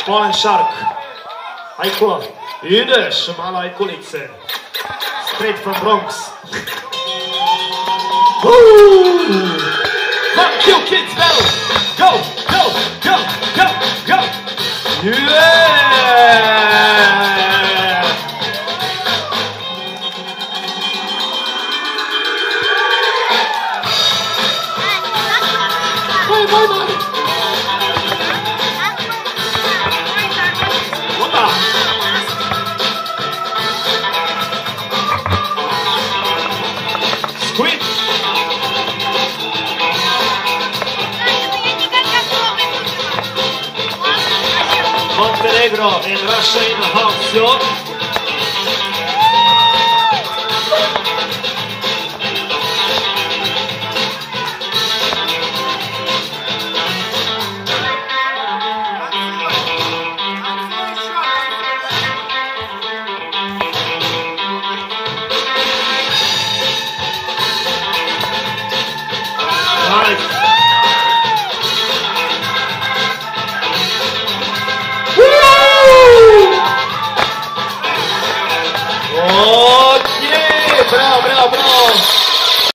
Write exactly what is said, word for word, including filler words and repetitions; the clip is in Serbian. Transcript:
Polen Shark. Ajko, ideš, malo ajkulice. Straight from Bronx. Woo! Fuck you kids now! Go, go, go, go, go! Yeah! Bye, bye, bye! Opa! Squid! Montenegro and Russia in the house, yo! Nice.